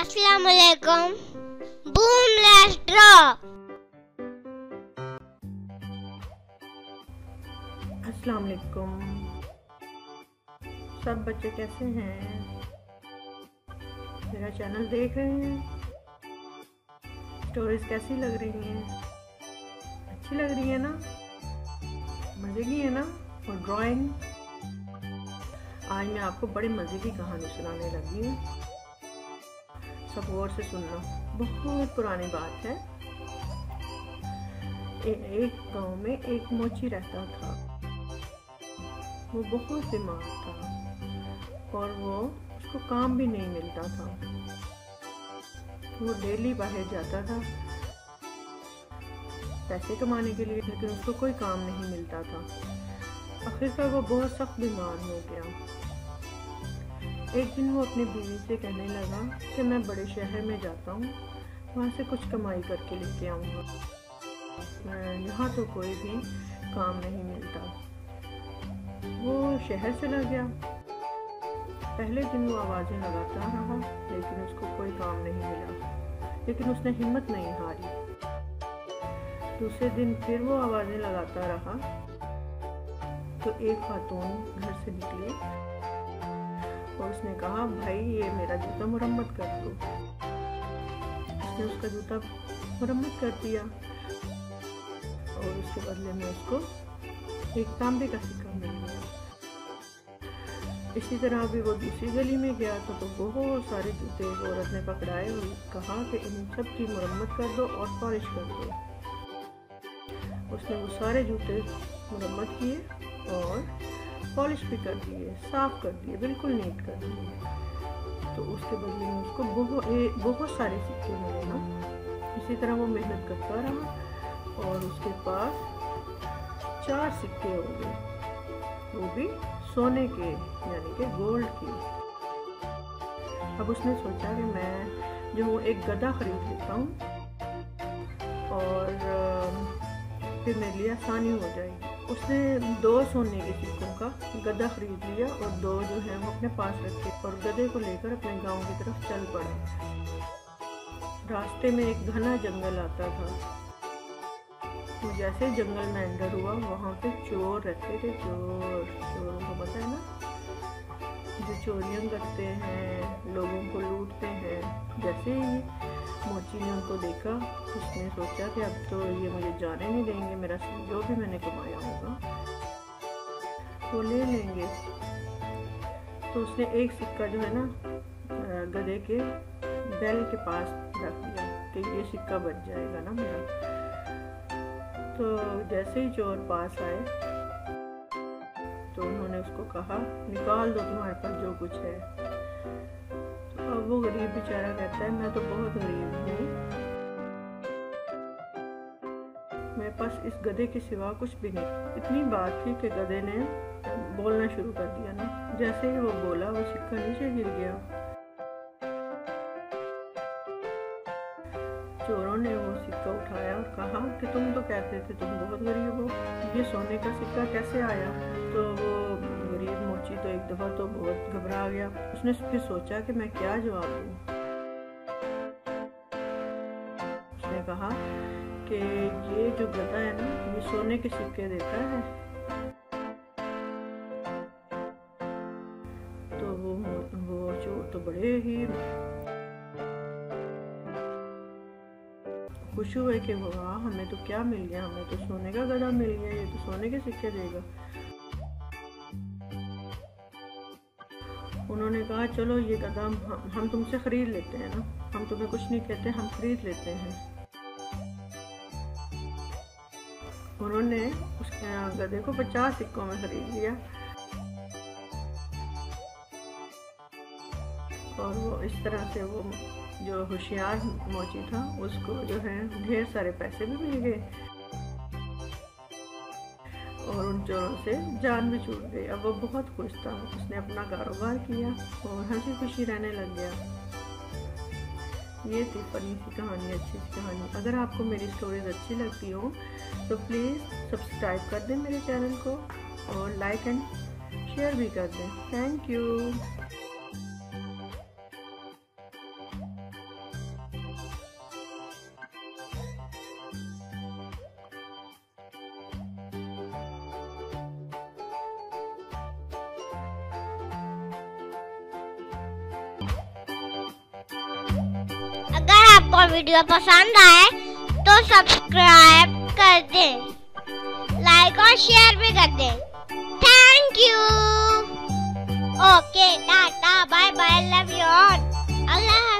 अस्सलाम वालेकुम। Boom let's draw. अस्सलाम वालेकुम। सब बच्चे कैसे हैं? मेरा चैनल देख रहे हैं? स्टोरीज कैसी लग रही हैं? अच्छी लग रही है ना? मज़े की है ना? और ड्राइंग, आज मैं आपको बड़ी मज़े की कहानी सुनाने लगी हूँ। सब गौर से सुनना। बहुत पुरानी बात है। एक गांव में एक मोची रहता था। वो बहुत बीमार था और उसको काम भी नहीं मिलता था। वो डेली बाहर जाता था पैसे कमाने के लिए, लेकिन उसको कोई काम नहीं मिलता था। आखिरकार वो बहुत सख्त बीमार हो गया। एक दिन वो अपनी बीवी से कहने लगा कि मैं बड़े शहर में जाता हूँ, वहाँ से कुछ कमाई करके लेके आऊँगा। यहाँ तो कोई भी काम नहीं मिलता। वो शहर चला गया। पहले दिन वो आवाज़ें लगाता रहा, लेकिन उसको कोई काम नहीं मिला। लेकिन उसने हिम्मत नहीं हारी। दूसरे दिन फिर वो आवाज़ें लगाता रहा तो एक खातून घर से निकली और उसने कहा, भाई ये मेरा जूता मुरम्मत कर दो। उसने उसका जूता मुरम्मत कर दिया और उसके बदले में उसको एक तांबे का सिक्का मिल गया। इसी तरह भी वो दूसरी गली में गया तो बहुत सारे जूते एक औरत ने पकड़ाए और कहा कि इन सब की मुरम्मत कर दो और पॉलिश कर दो। उसने वो सारे जूते मुरम्मत किए और पॉलिश भी कर दिए, साफ कर दिए, बिल्कुल नीट कर दिए। तो उसके बदले में उसको बहुत सारे सिक्के मिले ना। इसी तरह वो मेहनत करता रहा और उसके पास 4 सिक्के हो गए, वो भी सोने के, यानी कि गोल्ड के। अब उसने सोचा कि मैं जो एक गधा खरीद लेता हूँ और फिर मेरे लिए आसानी हो जाएगी। उसने 2 सोने के सिक्कों का गधा खरीद लिया और 2 जो है वो अपने पास रखे और गधे को लेकर अपने गांव की तरफ चल पड़ा। रास्ते में एक घना जंगल आता था। तो जैसे जंगल में एंटर हुआ, वहाँ पे चोर रहते थे। चोरों को पता है ना, जो चोरियां करते हैं, लोगों को लूटते हैं। जैसे ही मोची ने उनको देखा, उसने सोचा कि अब तो ये मुझे जाने नहीं देंगे, मेरा जो भी मैंने कमाया होगा वो ले लेंगे। तो उसने एक सिक्का जो है ना गधे के बैल के पास रख दिया कि ये सिक्का बच जाएगा ना मेरा। तो जैसे ही चोर पास आए तो उन्होंने उसको कहा, निकाल दो तुम्हारे पास जो कुछ है। तो अब वो गरीब बेचारा कहता है, मैं तो बहुत गरीब हूँ, मेरे पास इस गधे के सिवा कुछ भी नहीं। इतनी बात थी कि गधे ने बोलना शुरू कर दिया ना। जैसे ही वो बोला, वो सिक्का नीचे गिर गया। चोरों ने वो सिक्का उठाया और कहा कि तुम तो कहते थे तुम बहुत गरीब हो, ये सोने का सिक्का कैसे आया? तो वो गरीब मोची तो एक दफ़ा तो बहुत घबरा गया। उसने फिर सोचा कि मैं क्या जवाब दूँ। उसने कहा कि ये जो गधा है ना, ये सोने के सिक्के देता है। तो वो चोर तो बड़े ही खुश हुए कि वाह, हमें तो क्या मिल गया, हमें तो सोने का गधा मिल गया, ये तो सोने के सिक्के देगा। उन्होंने कहा, चलो ये गधा हम तुमसे खरीद लेते हैं ना, हम तुम्हें कुछ नहीं कहते, हम खरीद लेते हैं। उन्होंने उस गधे को 50 सिक्कों में खरीद लिया और वो इस तरह से वो जो होशियार मोची था, उसको जो है ढेर सारे पैसे भी मिल गए और उन चोरों से जान भी छूट गई। अब वो बहुत खुश था। उसने अपना कारोबार किया और हंसी खुशी रहने लग गया। ये थी फनी सी कहानी, अच्छी सी कहानी। अगर आपको मेरी स्टोरीज अच्छी लगती हो तो प्लीज़ सब्सक्राइब कर दें मेरे चैनल को और लाइक एंड शेयर भी कर दें। Thank you. आपको वीडियो पसंद आए तो सब्सक्राइब कर दें, लाइक और शेयर भी कर दें। Thank you. Okay, tata, bye bye, love you all. Allah.